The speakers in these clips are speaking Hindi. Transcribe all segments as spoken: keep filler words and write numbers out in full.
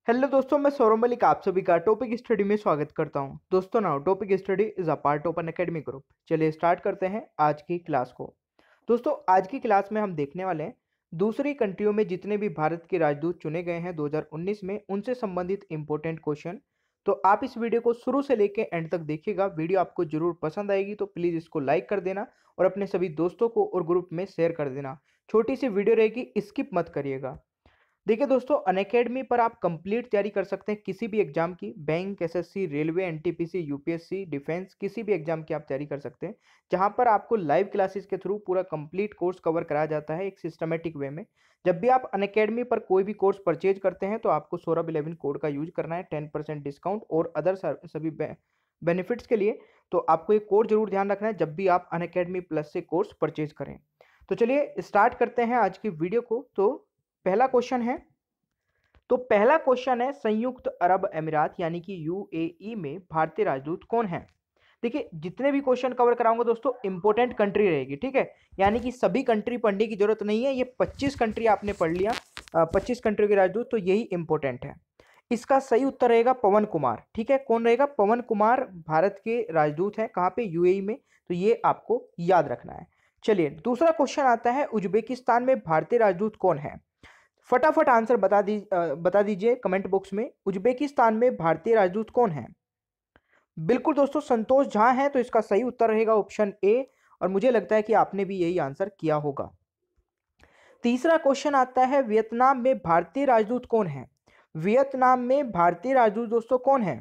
हेलो दोस्तों, मैं सौरभ मलिक आप सभी का टॉपिक स्टडी में स्वागत करता हूं। दोस्तों now topic study is a part of an academic group. चलिए स्टार्ट करते हैं आज की क्लास को। दोस्तों आज की क्लास में हम देखने वाले हैं दूसरी कंट्रियों में जितने भी भारत के राजदूत चुने गए हैं दो हज़ार उन्नीस में, उनसे संबंधित इंपॉर्टेंट क्वेश्चन। तो आप इस वीडियो को शुरू से लेकर एंड तक देखिएगा। वीडियो आपको जरूर पसंद आएगी तो प्लीज इसको लाइक कर देना और अपने सभी दोस्तों को और ग्रुप में शेयर कर देना। छोटी सी वीडियो रहेगी, स्किप मत करिएगा। देखिए दोस्तों, अनअकैडमी पर आप कंप्लीट तैयारी कर सकते हैं किसी भी एग्जाम की। Bank, SSC, railway, NTPC, UPSC, defence, किसी भी एग्जाम की आप तैयारी कर सकते हैं, जहां पर आपको लाइव क्लासेस के थ्रू पूरा कंप्लीट कोर्स कवर कराया जाता है एक सिस्टमेटिक वे में। जब भी आप अनअकैडमी पर कोई भी कोर्स परचेज करते हैं तो आपको सौरभ इलेवन कोड का यूज करना है, टेन परसेंट डिस्काउंट और अदर सभी बेनिफिट्स के लिए। तो आपको एक कोड जरूर ध्यान रखना है जब भी आप अनअकैडमी प्लस से कोर्स परचेज करें। तो चलिए स्टार्ट करते हैं आज की वीडियो को। तो पहला क्वेश्चन है तो पहला क्वेश्चन है संयुक्त अरब अमीरात यानी कि यूएई में भारतीय राजदूत कौन है। देखिए जितने भी क्वेश्चन कवर कराऊंगा दोस्तों इंपॉर्टेंट कंट्री रहेगी, ठीक है। यानी कि सभी कंट्री पढ़ने की जरूरत नहीं है। ये पच्चीस कंट्री आपने पढ़ लिया, पच्चीस कंट्री के राजदूत, तो यही इंपॉर्टेंट है। इसका सही उत्तर रहेगा पवन कुमार। ठीक है, कौन रहेगा? पवन कुमार भारत के राजदूत हैं। कहां पे? यूएई में। तो ये आपको याद रखना है। चलिए दूसरा क्वेश्चन आता है, उज्बेकिस्तान में भारतीय राजदूत कौन है? फटाफट आंसर बता दी बता दीजिए कमेंट बॉक्स में। उज्बेकिस्तान में भारतीय राजदूत कौन है? बिल्कुल दोस्तों, संतोष झा है। तो इसका सही उत्तर रहेगा ऑप्शन ए, और मुझे लगता है कि आपने भी यही आंसर किया होगा। तीसरा क्वेश्चन आता है, वियतनाम में भारतीय राजदूत कौन है? वियतनाम में भारतीय राजदूत दोस्तों कौन है?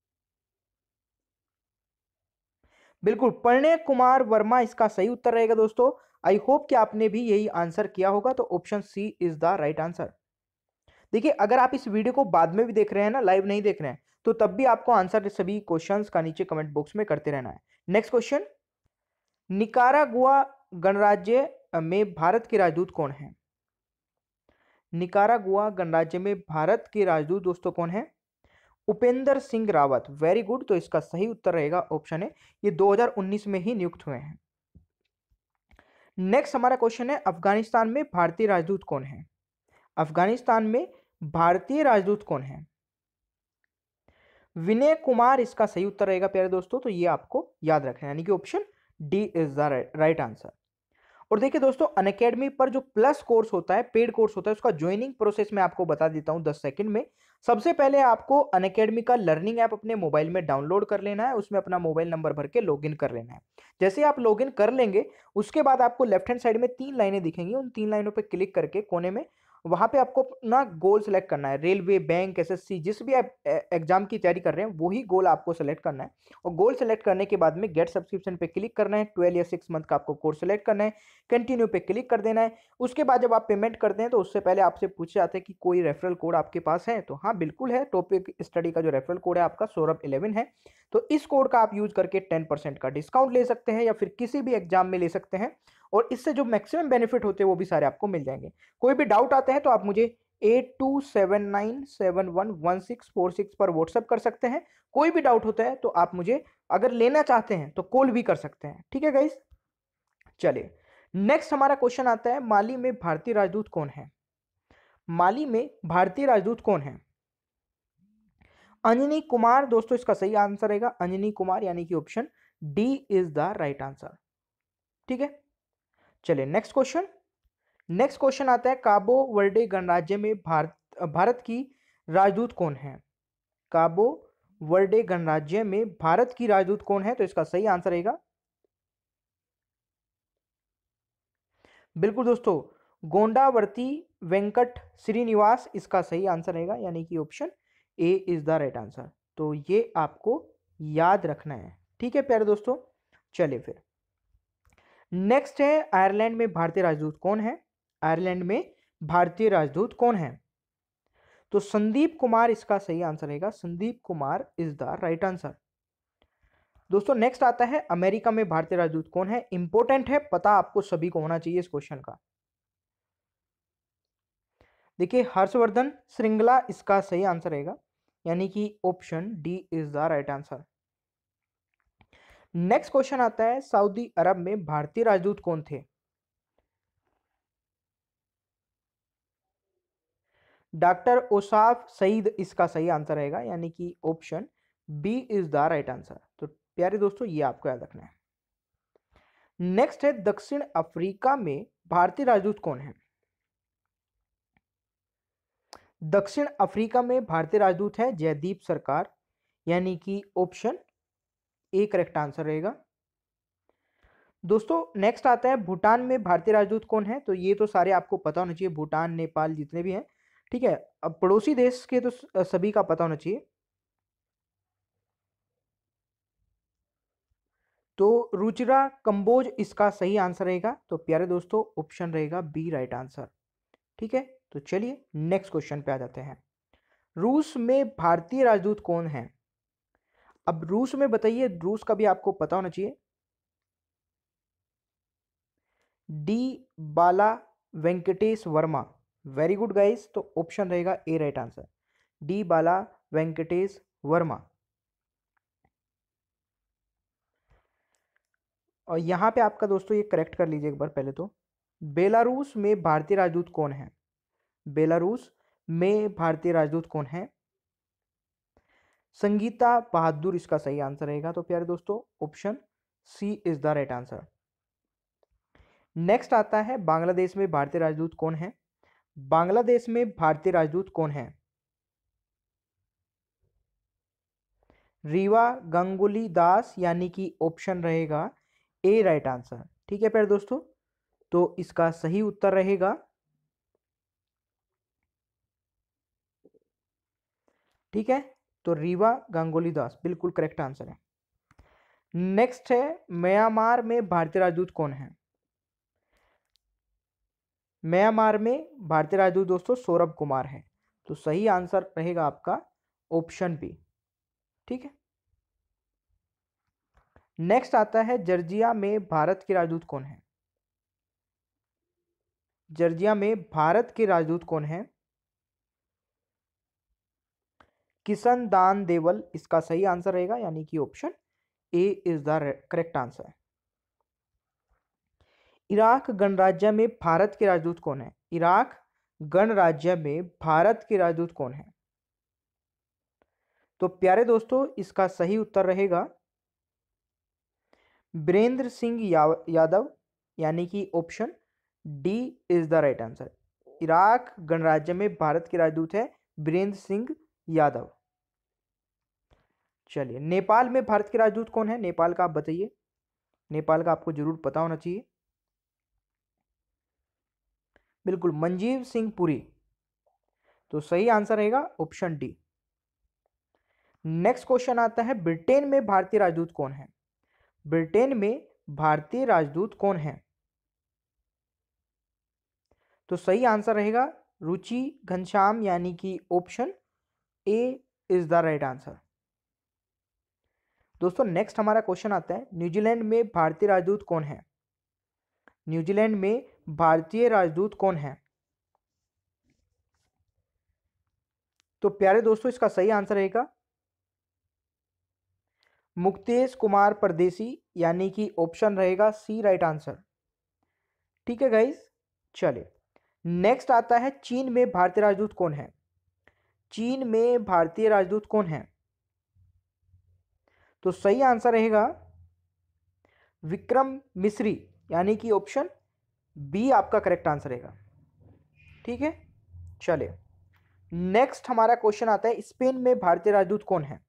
बिल्कुल प्रणय कुमार वर्मा इसका सही उत्तर रहेगा दोस्तों। आई होप कि आपने भी यही आंसर किया होगा। तो option C is the right answer. देखिए अगर आप इस वीडियो को बाद में भी देख रहे हैं ना, लाइव नहीं देख रहे हैं, तो तब भी आपको आंसर सभी क्वेश्चंस का नीचे कमेंट बॉक्स में करते रहना है। नेक्स्ट क्वेश्चन, निकारागुआ गणराज्य में भारत के राजदूत कौन है? निकारागुआ गणराज्य में भारत के राजदूत दोस्तों कौन है? उपेंद्र सिंह रावत। Very good. तो इसका सही उत्तर रहेगा ऑप्शन है, ये दो हज़ार उन्नीस में ही नियुक्त हुए हैं। नेक्स्ट हमारा क्वेश्चन है, अफगानिस्तान में भारतीय राजदूत कौन है? अफगानिस्तान में भारतीय राजदूत कौन है? विनय कुमार इसका सही उत्तर रहेगा प्यारे दोस्तों। तो ये आपको याद रखना है, यानी कि option D is the right answer. और देखिए दोस्तों, अनअकैडमी पर जो प्लस कोर्स होता है, पेड कोर्स होता है, उसका ज्वाइनिंग प्रोसेस मैं आपको बता देता हूं दस सेकंड में। सबसे पहले आपको अनअकैडमी का लर्निंग ऐप अपने मोबाइल में डाउनलोड कर लेना है। उसमें अपना मोबाइल नंबर भर के लॉगिन कर लेना है। जैसे आप लॉगिन कर लेंगे उसके बाद आपको लेफ्ट हैंड साइड में तीन लाइनें दिखेंगी। उन तीन लाइनों पर क्लिक करके कोने में वहां पे आपको अपना गोल सेलेक्ट करना है। रेलवे, बैंक, एसएससी, जिस भी आप एग्जाम की तैयारी कर रहे हैं वही गोल आपको सेलेक्ट करना है। और गोल सेलेक्ट करने के बाद में गेट सब्सक्रिप्शन पे क्लिक करना है। ट्वेल्व या सिक्स मंथ का आपको कोर्स सेलेक्ट करना है। कंटिन्यू पे क्लिक कर देना है। उसके बाद जब आप पेमेंट करते हैं तो उससे पहले आपसे पूछा जाता है कि कोई रेफरल कोड आपके पास है। तो हाँ बिल्कुल है, टॉपिक स्टडी का जो रेफरल कोड है आपका सौरभ इलेवन है। तो इस कोड का आप यूज करके टेन परसेंट का डिस्काउंट ले सकते हैं या फिर किसी भी एग्जाम में ले सकते हैं। और इससे जो मैक्सिमम बेनिफिट होते हैं वो भी सारे आपको मिल जाएंगे। कोई भी डाउट आते हैं तो आप मुझे eight two seven nine seven one one six four six पर व्हाट्सअप कर सकते हैं। कोई भी डाउट होता है तो आप मुझे अगर लेना चाहते हैं तो कॉल भी कर सकते हैं। ठीक है गाइस, चलिए नेक्स्ट हमारा क्वेश्चन आता है, माली में भारतीय राजदूत कौन है? माली में भारतीय राजदूत कौन है? अंजनी कुमार दोस्तों इसका सही आंसर रहेगा, अंजनी कुमार, यानी कि option D is the right answer. ठीक है, चलिए नेक्स्ट क्वेश्चन। नेक्स्ट क्वेश्चन आता है, काबो वर्डे गणराज्य में भारत भारत की राजदूत कौन है? काबो वर्डे गणराज्य में भारत की राजदूत कौन है? तो इसका सही आंसर रहेगा बिल्कुल दोस्तों गोंडावर्ती वेंकट श्रीनिवास इसका सही आंसर रहेगा, यानी कि option A is the right answer. तो ये आपको याद रखना है। ठीक है प्यारे दोस्तों, चलिए फिर नेक्स्ट है, आयरलैंड में भारतीय राजदूत कौन है? आयरलैंड में भारतीय राजदूत कौन है? तो संदीप कुमार इसका सही आंसर रहेगा, Sandeep Kumar is the right answer. दोस्तों नेक्स्ट आता है, अमेरिका में भारतीय राजदूत कौन है? इंपॉर्टेंट है, पता आपको सभी को होना चाहिए इस क्वेश्चन का। देखिए हर्षवर्धन श्रृंगला इसका सही आंसर रहेगा, यानी कि option D is the right answer. Next question आता है, सऊदी अरब में भारतीय राजदूत कौन थे? डॉक्टर ओसाफ सईद इसका सही आंसर रहेगा, यानी कि option B is the right answer. तो प्यारे दोस्तों ये आपको याद रखना है। नेक्स्ट है, दक्षिण अफ्रीका में भारतीय राजदूत कौन है? दक्षिण अफ्रीका में भारतीय राजदूत है जयदीप सरकार, यानी कि ऑप्शन ए करेक्ट आंसर रहेगा। दोस्तों नेक्स्ट आता है, भूटान में भारतीय राजदूत कौन है? तो ये तो सारे आपको पता होना चाहिए, भूटान नेपाल जितने भी हैं, ठीक है। अब पड़ोसी देश के तो सभी का पता होना चाहिए। तो रुचिरा कंबोज इसका सही आंसर रहेगा। तो प्यारे दोस्तों ऑप्शन रहेगा बी राइट आंसर, ठीक है। तो चलिए नेक्स्ट क्वेश्चन पे आ जाते हैं। रूस में भारतीय राजदूत कौन है? अब रूस में बताइए, रूस का भी आपको पता होना चाहिए। D Bala Venkatesh Varma, very good guys. तो ऑप्शन रहेगा A right answer, D Bala Venkatesh Varma. और यहां पे आपका दोस्तों ये करेक्ट कर लीजिए एक बार पहले तो। बेलारूस में भारतीय राजदूत कौन है? बेलारूस में भारतीय राजदूत कौन है? संगीता बहादुर इसका सही आंसर रहेगा। तो प्यारे दोस्तों option C is the right answer. Next आता है, बांग्लादेश में भारतीय राजदूत कौन है? बांग्लादेश में भारतीय राजदूत कौन है? रीवा गंगुली दास, यानी कि ऑप्शन रहेगा ए राइट आंसर, ठीक है प्यारे दोस्तों। तो इसका सही उत्तर रहेगा, ठीक है, तो रीवा गंगुली दास बिल्कुल करेक्ट आंसर है। नेक्स्ट है, म्यांमार में भारतीय राजदूत कौन है? म्यांमार में भारतीय राजदूत दोस्तों सौरभ कुमार है। तो सही आंसर रहेगा आपका ऑप्शन बी, ठीक है। नेक्स्ट आता है, जॉर्जिया में भारत के राजदूत कौन है? जॉर्जिया में भारत के राजदूत कौन है? किशन दान देवल इसका सही आंसर रहेगा, यानी कि option A is the correct answer. Iraq गणराज्य में भारत के राजदूत कौन है? इराक गणराज्य में भारत के राजदूत कौन है? तो प्यारे दोस्तों इसका सही उत्तर रहेगा वीरेंद्र सिंह यादव, यानी कि option D is the right answer. Iraq गणराज्य में भारत के राजदूत है वीरेंद्र सिंह यादव। चलिए, नेपाल में भारत के राजदूत कौन है? नेपाल का आप बताइए, नेपाल का आपको जरूर पता होना चाहिए। बिल्कुल, मंजीव सिंह पुरी। तो सही आंसर रहेगा ऑप्शन डी। नेक्स्ट क्वेश्चन आता है, ब्रिटेन में भारतीय राजदूत कौन है? ब्रिटेन में भारतीय राजदूत कौन है? तो सही आंसर रहेगा रुचि घनश्याम, यानी कि option A is the right answer. दोस्तों नेक्स्ट हमारा क्वेश्चन आता है, न्यूजीलैंड में भारतीय राजदूत कौन है? न्यूजीलैंड में भारतीय राजदूत कौन है? तो प्यारे दोस्तों इसका सही आंसर रहेगा मुक्तेश कुमार परदेसी, यानी कि ऑप्शन रहेगा सी राइट आंसर, ठीक है गाइस। चलिए नेक्स्ट आता है, चीन में भारतीय राजदूत कौन है? चीन में भारतीय राजदूत कौन है? तो सही आंसर रहेगा विक्रम मिश्री, यानी कि ऑप्शन बी आपका करेक्ट आंसर रहेगा, ठीक है। चलिए नेक्स्ट हमारा क्वेश्चन आता है, स्पेन में भारतीय राजदूत कौन है?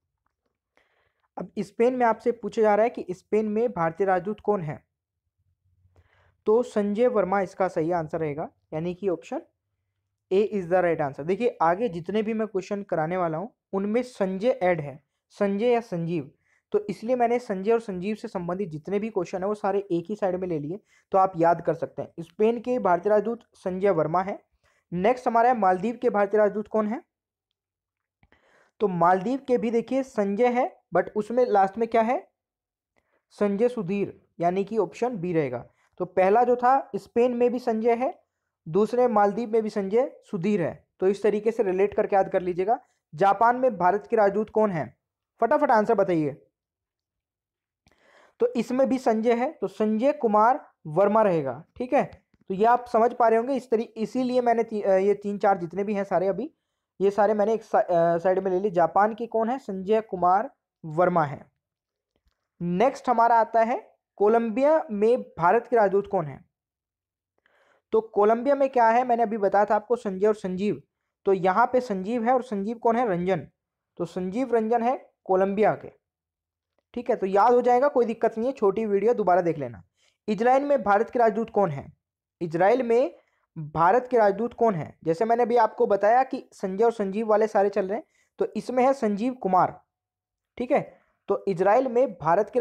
अब स्पेन में आपसे पूछा जा रहा है कि स्पेन में भारतीय राजदूत कौन है? तो संजय वर्मा इसका सही आंसर रहेगा, यानी कि option A is the right answer. देखिए आगे जितने भी मैं क्वेश्चन कराने वाला हूं उनमें संजय ऐड है, संजय या संजीव, तो इसलिए मैंने संजय और संजीव से संबंधित जितने भी क्वेश्चन है वो सारे एक ही साइड में ले लिए, तो आप याद कर सकते हैं। स्पेन के भारतीय राजदूत संजय वर्मा है। नेक्स्ट हमारा है, मालदीव के भारतीय राजदूत कौन है? तो मालदीव के भी देखिए संजय है, बट उसमें लास्ट में क्या है, संजय सुधीर, यानी कि ऑप्शन बी रहेगा। तो पहला जो था स्पेन में भी संजय है, दूसरे मालदीव में भी संजय सुधीर है, तो इस तरीके से रिलेट करके याद कर लीजिएगा। जापान में भारत के राजदूत कौन है? फटाफट आंसर बताइए। तो इसमें भी संजय है, तो संजय कुमार वर्मा रहेगा, ठीक है। तो ये आप समझ पा रहे होंगे इस तरीके, इसीलिए मैंने ती, ये तीन चार जितने भी हैं सारे अभी ये सारे मैंने एक साइड में ले लिए। जापान के कौन है? संजय कुमार वर्मा है। नेक्स्ट हमारा आता है कोलंबिया में भारत के राजदूत कौन है? तो कोलंबिया में क्या है, मैंने अभी बताया था आपको संजय और संजीव, तो यहां पे संजीव है और संजीव कौन है? रंजन। तो संजीव रंजन है कोलंबिया के। ठीक है, तो याद हो जाएगा, कोई दिक्कत नहीं है, छोटी वीडियो दोबारा देख लेना। इजराइल में भारत के राजदूत कौन है? इजराइल में भारत के राजदूत कौन है? जैसे मैंने अभी आपको बताया कि संजय और संजीव वाले सारे चल रहे हैं, तो इसमें है संजीव कुमार। ठीक है, तो इजराइल में भारत के